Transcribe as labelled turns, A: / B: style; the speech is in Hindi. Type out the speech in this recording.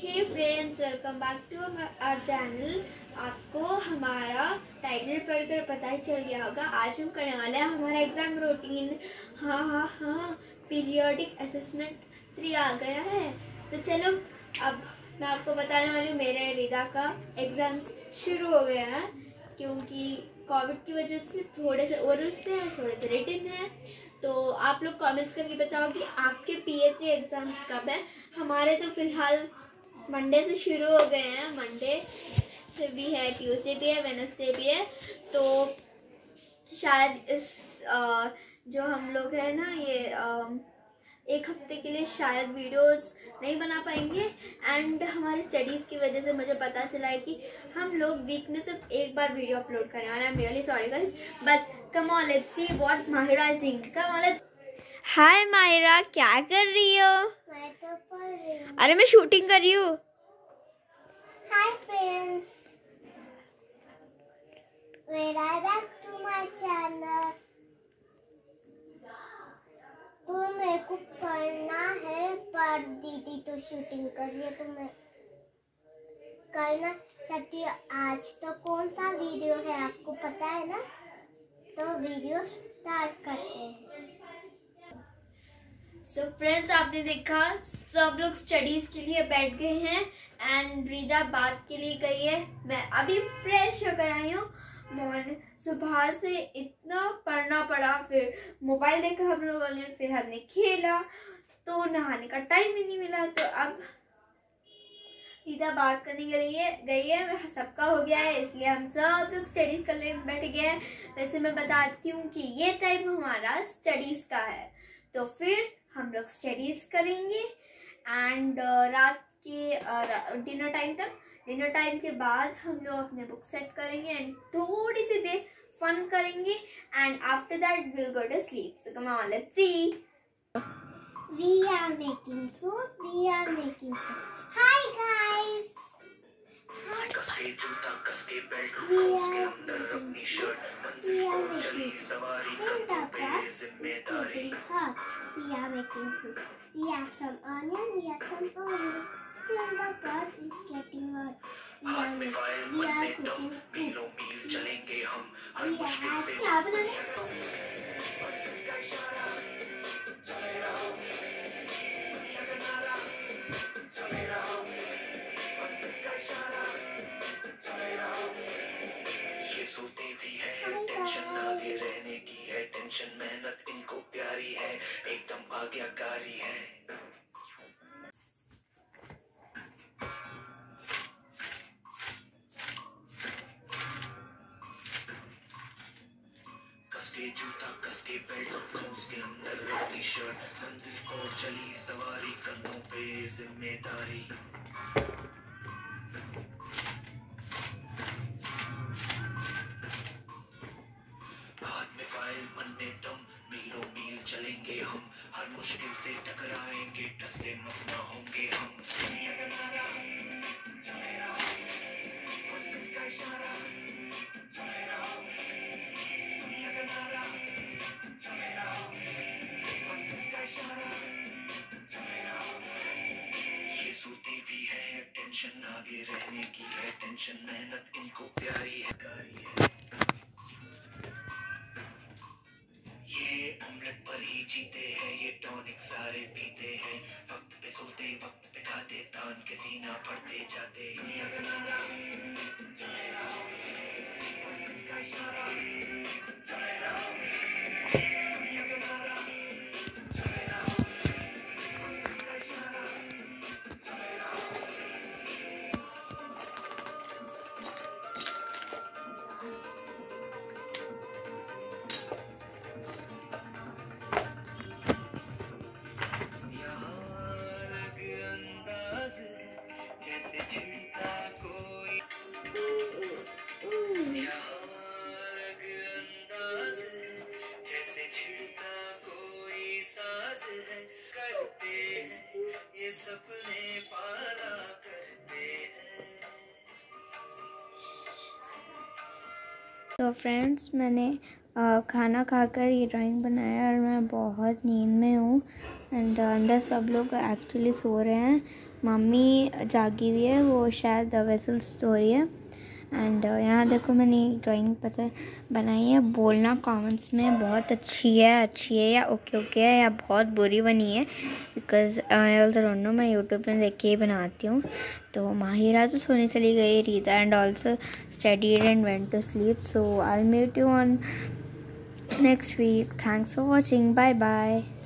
A: Hey friends, welcome back to our channel. आपको हमारा टाइटल पढ़कर पता ही चल गया होगा। आज हम करने वाले हैं हमारा एग्ज़ाम रूटीन। हाँ, पीरियोडिक असेसमेंट 3 आ गया है। तो चलो अब मैं आपको बताने वाली हूँ, मेरे रिदा का एग्ज़ाम्स शुरू हो गया है क्योंकि कोविड की वजह से थोड़े से ओरल से हैं, थोड़े से रिटन है। तो आप लोग कमेंट्स करके बताओ कि आपके PA3 एग्ज़ाम्स कब है। हमारे तो फ़िलहाल मंडे से शुरू हो गए हैं। मंडे से भी है, ट्यूसडे भी है, वेडनेसडे भी है। तो शायद इस जो हम लोग हैं ना, ये एक हफ्ते के लिए शायद वीडियोस नहीं बना पाएंगे। एंड हमारी स्टडीज़ की वजह से मुझे पता चला है कि हम लोग वीक में सिर्फ एक बार वीडियो अपलोड करने वाले हैं। I am really sorry guys, but come on, let's see what Mahira is doing. Come on, let's. Hi Mahira, क्या कर रही हो?
B: मैं तो पढ़ रही हूँ।
A: अरे मैं शूटिंग कर रही हूँ।
B: Hi friends, welcome back to my channel. तो मेरे को पढ़ना है, पर दीदी तो शूटिंग कर रही है, तो मैं करना चाहती हूँ। आज तो कौन सा वीडियो है आपको पता है ना? तो वीडियो स्टार्ट करते हैं।
A: सो फ्रेंड्स, आपने देखा सब लोग स्टडीज के लिए बैठ गए हैं एंड रिदा बात के लिए गई है। मैं अभी फ्रेश होकर आई हूँ। सुबह से इतना पढ़ना पड़ा, फिर मोबाइल देखा हम लोगों ने, फिर हमने खेला, तो नहाने का टाइम ही नहीं मिला। तो अब रिदा बात करने के लिए गई है, सबका हो गया है, इसलिए हम सब लोग स्टडीज करने बैठ गए हैं। वैसे मैं बताती हूँ कि ये टाइम हमारा स्टडीज का है, तो फिर हम लोग स्टडीज करेंगे एंड रात के डिनर टाइम तक। डिनर टाइम के बाद हम लोग अपने बुक सेट करेंगे एंड थोड़ी सी देर फन करेंगे and after that will go to sleep. So come on, let's see.
B: We are making food. We are making food. Hi guys.
C: कसके जूता कसके बेल्ट उसके अंदर अपनी शर्ट मंजिल को चली सवारी कंधों पे जिम्मेदारी।
B: We are making food. We have some onion. We have some oil. Still the pot is getting hot.
C: हाथ में फाइल मन में दम, मीलों मील चलेंगे हम हर मुश्किल से।
B: क्या बनाना?
C: मंजिल का इशारा चले रहो, दुनिया का नारा चले रहो, मंजिल का इशारा चले रहो। ये सोते भी है, टेंशन आगे रहने की है, टेंशन मेहनत इनको प्यारी है, एकदम आज्ञाकारी है। कसके जूता कसके बेल्ट उसके अंदर अपनी शर्ट मंजिल को चली सवारी कंधों पे जिम्मेदारी। हाथ में फाइल मन में दम, मीलों मील चलेंगे हम हर मुश्किल से टकराएंगे, टस से मस ना होंगे हम। दुनिया का नारा चले रहो, मंजिल का इशारा चले रहो, दुनिया का नारा चले रहो, मंजिल का इशारा चले रहो। ये सोते भी है, टेंशन आगे रहने की है, टेंशन मेहनत इनको प्यारी है। ये ऑमलेट पर ही जीते हैं, ये टॉनिक सारे पीते हैं, वक्त पे सोते वक्त पे खाते, तान के सीना पड़ते जाते। दुनिया का नारा चले रहो, मंजिल का इशारा चले रहो, दुनिया का नारा चले रहो, मंजिल का इशारा चले रहो। सपने पाला करते हैं।
A: तो फ्रेंड्स, मैंने खाना खाकर ये ड्राइंग बनाया और मैं बहुत नींद में हूँ। एंड अंदर सब लोग एक्चुअली सो रहे हैं। मम्मी जागी हुई है, वो शायद वेसल सो रही है। एंड यहाँ देखो मैंने ड्राइंग बनाई है। बोलना कमेंट्स में बहुत अच्छी है या ओके है या बहुत बुरी बनी है, because I also don't know. मैं यूट्यूब में देख के ही बनाती हूँ। तो माहिरा तो सोने चली गई, Rita and also studied and went to sleep. So I will meet you on next week. Thanks for watching, bye bye.